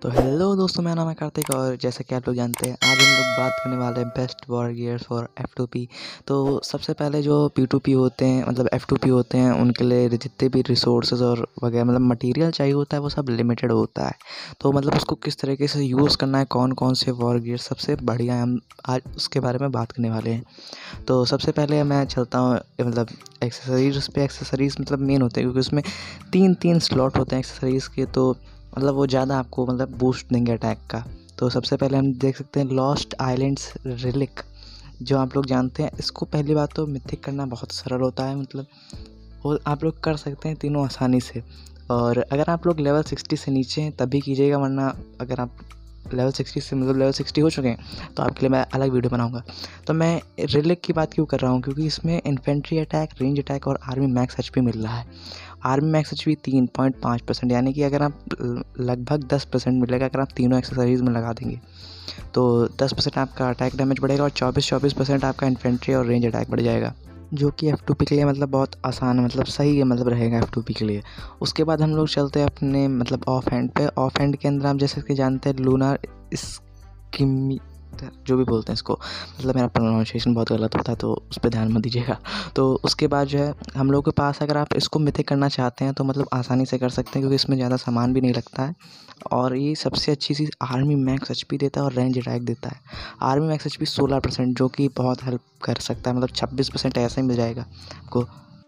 तो हेलो दोस्तों, मेरा नाम है कार्तिक और जैसा कि आप लोग जानते हैं आज हम लोग बात करने वाले हैं best war gears for F2P। तो सबसे पहले जो P2P होते हैं मतलब F2P होते हैं उनके लिए जितने भी रिसोर्सेज और वगैरह मतलब मटेरियल चाहिए होता है वो सब लिमिटेड होता है। तो मतलब उसको किस तरीके से यूज़ करना है, कौन कौन से वॉर गियर सबसे बढ़िया है, हम आज उसके बारे में बात करने वाले हैं। तो सबसे पहले मैं चलता हूँ मतलब एक्सेसरीज़ मतलब मेन होते हैं क्योंकि उसमें तीन स्लॉट होते हैं एक्सेसरीज़ के। तो मतलब वो ज़्यादा आपको मतलब बूस्ट देंगे अटैक का। तो सबसे पहले हम देख सकते हैं लॉस्ट आइलैंड्स रिलिक, जो आप लोग जानते हैं। इसको पहली बात तो मिथिक करना बहुत सरल होता है, मतलब वो आप लोग कर सकते हैं तीनों आसानी से। और अगर आप लोग लेवल 60 से नीचे हैं तभी कीजिएगा, वरना अगर आप लेवल 60 से मतलब लेवल 60 हो चुके हैं तो आपके लिए मैं अलग वीडियो बनाऊंगा। तो मैं रिलिक की बात क्यों कर रहा हूँ, क्योंकि इसमें इन्फेंट्री अटैक, रेंज अटैक और आर्मी मैक्स एचपी मिल रहा है। आर्मी मैक्स एचपी 3.5%, यानी कि अगर आप लगभग 10% मिलेगा अगर आप तीनों एक्सेसरीज़ में लगा देंगे। तो 10% आपका अटैक डैमेज बढ़ेगा और 24% आपका इन्फेंट्री और रेंज अटैक बढ़ जाएगा, जो कि F2P के लिए मतलब बहुत आसान है, मतलब सही है, मतलब रहेगा F2P के लिए। उसके बाद हम लोग चलते हैं अपने मतलब ऑफ हैंड पे। ऑफ हैंड के अंदर आप जैसे कि जानते हैं लूनार स्कीमी, जो भी बोलते हैं इसको, मतलब मेरा प्रोनाउंसिएशन बहुत गलत होता है तो उस पर ध्यान मत दीजिएगा। तो उसके बाद जो है हम लोग के पास अगर आप इसको मिथिक करना चाहते हैं तो मतलब आसानी से कर सकते हैं, क्योंकि इसमें ज़्यादा सामान भी नहीं लगता है। और ये सबसे अच्छी चीज़ आर्मी मैक्स एचपी देता है और रेंज अटैक देता है। आर्मी मैक्स एचपी 16%, जो कि बहुत हेल्प कर सकता है, मतलब 26% ऐसा ही मिल जाएगा आपको।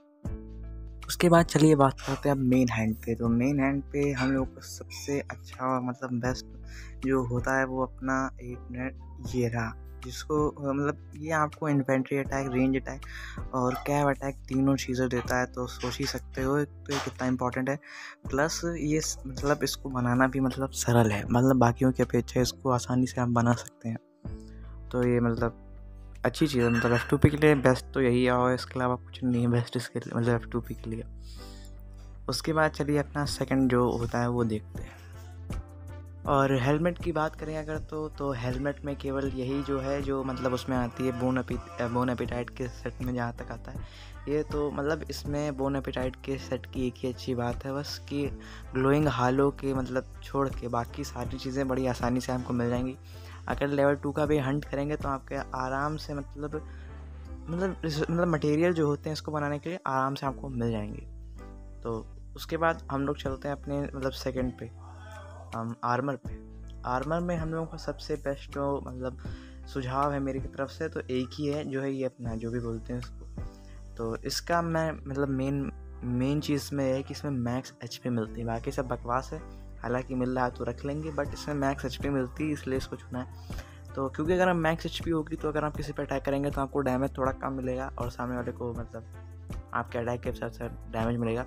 उसके बाद चलिए बात करते हैं अब मेन हैंड पे। तो मेन हैंड पे हम लोग को सबसे अच्छा मतलब बेस्ट जो होता है वो अपना 8 मिनट ये रहा, जिसको मतलब ये आपको इन्फेंट्री अटैक, रेंज अटैक और कैव अटैक तीनों चीज़ें देता है। तो सोच ही सकते हो तो ये कितना इंपॉर्टेंट है। प्लस ये मतलब इसको बनाना भी मतलब सरल है, मतलब बाकियों की अपेक्षा इसको आसानी से आप बना सकते हैं। तो ये मतलब अच्छी चीज़ है, मतलब F2P के लिए बेस्ट तो यही है और इसके अलावा कुछ नहीं है बेस्ट इसके लिए, मतलब F2P के लिए। उसके बाद चलिए अपना सेकंड जो होता है वो देखते हैं। और हेलमेट की बात करें अगर तो हेलमेट में केवल यही जो है जो मतलब उसमें आती है बोन एपिटाइट के सेट में जहाँ तक आता है ये। तो मतलब इसमें बोन एपिटाइट के सेट की एक ही अच्छी बात है बस कि ग्लोइंग हालो के मतलब छोड़ के बाकी सारी चीज़ें बड़ी आसानी से आपको मिल जाएंगी। अगर लेवल 2 का भी हंट करेंगे तो आपके आराम से मतलब मटेरियल जो होते हैं इसको बनाने के लिए आराम से आपको मिल जाएंगे। तो उसके बाद हम लोग चलते हैं अपने मतलब सेकंड पे, आर्मर पे। आर्मर में हम लोगों का सबसे बेस्ट जो मतलब सुझाव है मेरी तरफ से तो एक ही है, जो है ये अपना जो भी बोलते हैं इसको। तो इसका मैं मतलब मेन चीज़ में है कि इसमें मैक्स एचपी मिलती है, बाकी सब बकवास है। हालांकि मिल रहा है तो रख लेंगे, बट इसमें मैक्स एचपी मिलती है इसलिए इसको चुना है। तो क्योंकि अगर हम मैक्स एचपी होगी तो अगर आप किसी पर अटैक करेंगे तो आपको डैमेज थोड़ा कम मिलेगा और सामने वाले को मतलब आपके अटैक के साथ साथ डैमेज मिलेगा।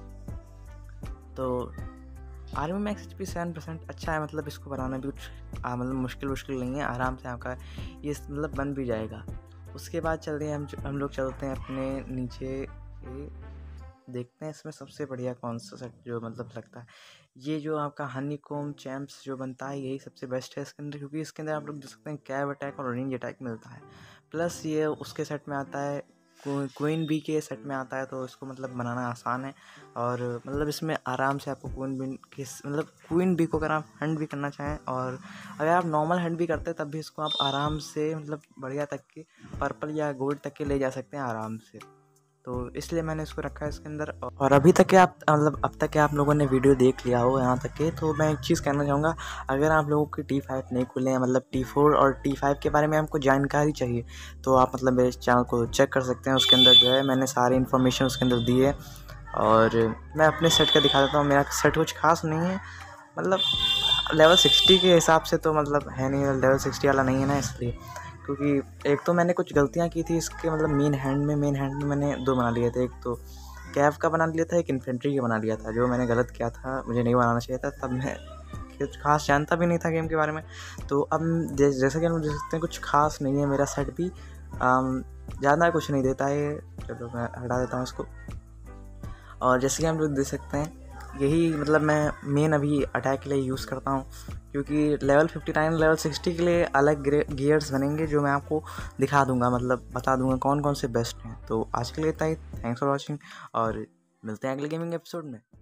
तो आर्मी मैक्स एचपी 7% अच्छा है, मतलब इसको बनाना भी कुछ मतलब मुश्किल नहीं है, आराम से आपका ये मतलब बन भी जाएगा। उसके बाद चल रहे हैं हम लोग चलते हैं अपने नीचे, ये देखते हैं इसमें सबसे बढ़िया कौन सा सेट जो मतलब लगता है। ये जो आपका हनीकॉम्ब चैम्प्स जो बनता है यही सबसे बेस्ट है इसके अंदर, क्योंकि इसके अंदर आप लोग देख सकते हैं कैव अटैक और रेंज अटैक मिलता है। प्लस ये उसके सेट में आता है, क्वीन बी के सेट में आता है, तो इसको मतलब बनाना आसान है। और मतलब इसमें आराम से आपको क्वीन बी को अगर आप हंट भी करना चाहें और अगर आप नॉर्मल हंट भी करते हैं तब भी इसको आप आराम से मतलब बढ़िया तक के पर्पल या गोल्ड तक के ले जा सकते हैं आराम से। तो इसलिए मैंने इसको रखा है इसके अंदर। और अभी तक के आप मतलब अब तक के आप लोगों ने वीडियो देख लिया हो यहाँ तक के, तो मैं एक चीज़ कहना चाहूँगा, अगर आप लोगों की T5 नहीं खुले हैं, मतलब T4 और T5 के बारे में हमको जानकारी चाहिए, तो आप मतलब मेरे चैनल को चेक कर सकते हैं। उसके अंदर जो है मैंने सारी इन्फॉर्मेशन उसके अंदर दी है। और मैं अपने सेट का दिखा देता हूँ। मेरा सेट कुछ खास नहीं है, मतलब लेवल 60 के हिसाब से तो मतलब है नहीं, लेवल 60 वाला नहीं है ना, इसलिए। क्योंकि एक तो मैंने कुछ गलतियाँ की थी इसके मतलब मेन हैंड में मैंने 2 बना लिए थे। एक तो कैव का बना लिया था, एक इन्फेंट्री का बना लिया था, जो मैंने गलत किया था, मुझे नहीं बनाना चाहिए था। तब मैं कुछ खास जानता भी नहीं था गेम के बारे में। तो अब जैसा कि हम देख सकते हैं कुछ खास नहीं है मेरा सेट भी, ज़्यादा कुछ नहीं देता है। चलो मैं हटा देता हूँ इसको। और जैसे कि हम लोग देख सकते हैं यही मतलब मैं मेन अभी अटैक के लिए यूज़ करता हूँ, क्योंकि लेवल 59 लेवल 60 के लिए अलग गियर्स बनेंगे जो मैं आपको दिखा दूंगा, मतलब बता दूंगा कौन कौन से बेस्ट हैं। तो आज के लिए इतना ही। थैंक्स फॉर वॉचिंग और मिलते हैं अगले गेमिंग एपिसोड में।